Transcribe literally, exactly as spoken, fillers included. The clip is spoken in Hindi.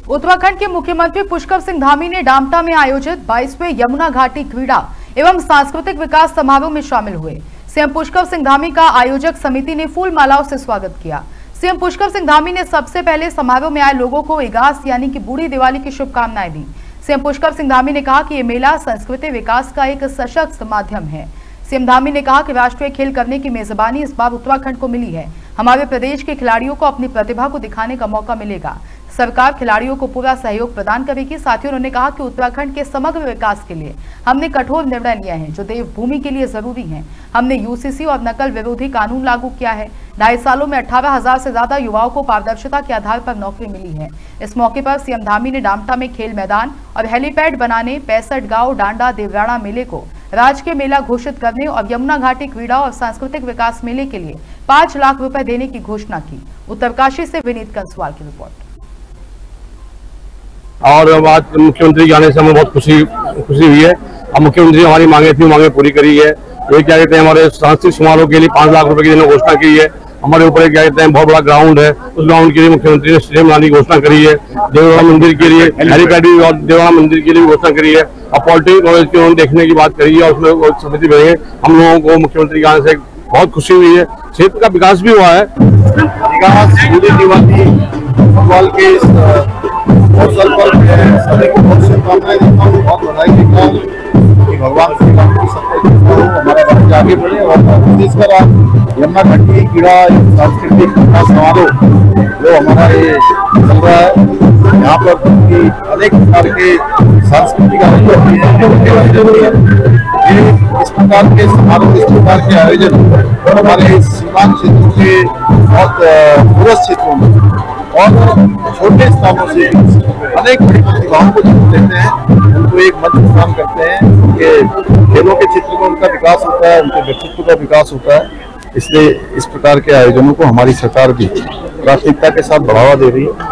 उत्तराखंड के मुख्यमंत्री पुष्कर सिंह धामी ने डामटा में आयोजित बाईसवें यमुना घाटी क्रीड़ा एवं सांस्कृतिक विकास समारोह में शामिल हुए। सीएम पुष्कर सिंह धामी का आयोजक समिति ने फूल मालाओं से स्वागत किया। सीएम पुष्कर सिंह धामी ने सबसे पहले समारोह में आए लोगों को इगास यानी कि बूढ़ी दिवाली की शुभकामनाएं दी। सीएम पुष्कर सिंह धामी ने कहा कि ये मेला संस्कृति विकास का एक सशक्त माध्यम है। सीएम धामी ने कहा कि राष्ट्रीय खेल करने की मेजबानी इस बार उत्तराखंड को मिली है। हमारे प्रदेश के खिलाड़ियों को अपनी प्रतिभा को दिखाने का मौका मिलेगा। सरकार खिलाड़ियों को पूरा सहयोग प्रदान करेगी। साथ ही उन्होंने कहा कि उत्तराखंड के समग्र विकास के लिए हमने कठोर निर्णय लिया है जो देवभूमि के लिए जरूरी है। हमने यूसीसी और नकल विरोधी कानून लागू किया है। ढाई सालों में अठारह हजार से ज्यादा युवाओं को पारदर्शिता के आधार पर नौकरी मिली है। इस मौके पर सीएम धामी ने डामटा में खेल मैदान और हेलीपैड बनाने, पैंसठ गांव डांडा देवराणा मेले को राजकीय मेला घोषित करने और यमुना घाटी क्रीड़ा और सांस्कृतिक विकास मेले के लिए पांच लाख रुपए देने की घोषणा की। उत्तरकाशी से विनीत कंसवाल की रिपोर्ट। और आज मुख्यमंत्री के आने से हमें बहुत खुशी खुशी हुई है। अब मुख्यमंत्री हमारी मांगे थी मांगे पूरी करी है। ये क्या कहते हैं, हमारे सांस्कृतिक समारोह के लिए पांच लाख रुपए की देने घोषणा की है। हमारे ऊपर क्या कहते हैं, बहुत बड़ा ग्राउंड है, उस ग्राउंड के लिए मुख्यमंत्री ने स्टेडियम बनाने की घोषणा करी है। देवराणा मंदिर के लिए हेलीपैड भी और देवराणा मंदिर के लिए भी घोषणा करी है। अब पॉलिटेक्निक कॉलेज की उन्होंने देखने की बात करी है और उसमें समिति बनी है। हम लोगों को मुख्यमंत्री के आने से बहुत खुशी हुई है। क्षेत्र का विकास भी हुआ है। फुटबॉल के अवसर पर सभी को बहुत शुभकामनाएं देता हूँ, बहुत बधाई देता हूँ कि भगवान श्री राम की सत्ता हो, हमारा राज्य आगे बढ़े। और विशेषकर आज यमुना घाटी क्रीड़ा सांस्कृतिक विकास समारोह जो हमारा ये चल रहा है, यहाँ पर अनेक प्रकार के सांस्कृतिक आयोजन ये इस प्रकार के समारोह, इस प्रकार के आयोजन हमारे सीमांत क्षेत्रों के बहुत दूरस्थ क्षेत्रों में और छोटे स्थानों से अनेक बड़ी प्रतिभाओं को जन्म देते हैं, उनको एक मंच प्रदान करते हैं कि खेलों के क्षेत्र में उनका विकास होता है, उनके व्यक्तित्व का विकास होता है। इसलिए इस प्रकार के आयोजनों को हमारी सरकार भी प्राथमिकता के साथ बढ़ावा दे रही है।